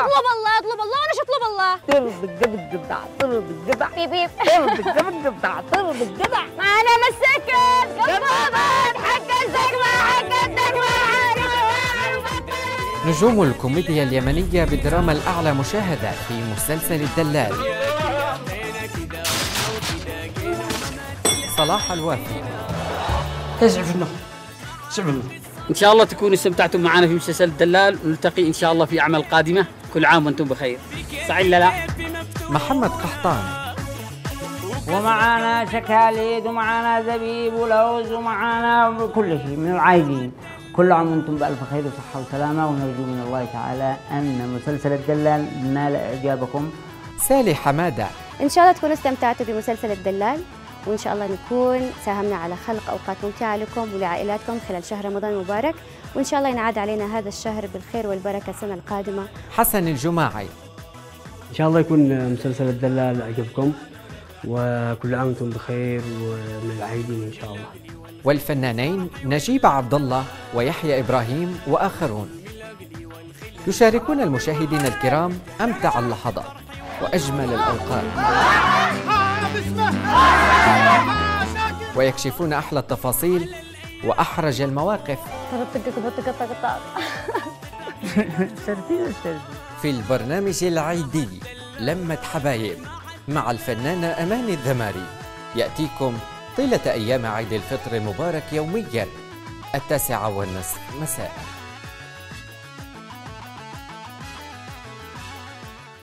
اطلب الله اطلب الله، وانا شو اطلب الله؟ طرد الجدع طرد الجدع بيب بيب طرد الجدع طرد الجدع. معانا مسكت قطابات حق الزقمة حق الدقمة. نجوم الكوميديا اليمنية بالدراما الأعلى مشاهدة في مسلسل الدلال. صلاح الوافي. اسعف لنا اسعف لنا. ان شاء الله تكونوا استمتعتم معنا في مسلسل الدلال، ونلتقي ان شاء الله في اعمال قادمه. كل عام وانتم بخير. صحيح لا؟ محمد قحطان. ومعانا شكاليد ومعانا زبيب ولوز ومعانا كل شيء من العايدين. كل عام وانتم بألف خير وصحة وسلامة، ونرجو من الله تعالى أن مسلسل الدلال نال إعجابكم. سالي حمادة. ان شاء الله تكونوا استمتعتوا بمسلسل الدلال، وان شاء الله نكون ساهمنا على خلق اوقات ممتعه لكم ولعائلاتكم خلال شهر رمضان المبارك، وان شاء الله ينعاد علينا هذا الشهر بالخير والبركه السنه القادمه. حسن الجماعي. ان شاء الله يكون مسلسل الدلال عجبكم، وكل عام وانتم بخير ومن العايدين ان شاء الله. والفنانين نجيب عبد الله ويحيى إبراهيم وآخرون يشاركون المشاهدين الكرام أمتع اللحظات وأجمل الأوقات، ويكشفون أحلى التفاصيل وأحرج المواقف في البرنامج العيدي لمة حبايب مع الفنانة أمان الذماري، يأتيكم طيلة أيام عيد الفطر المبارك يومياً 9:30 مساءً.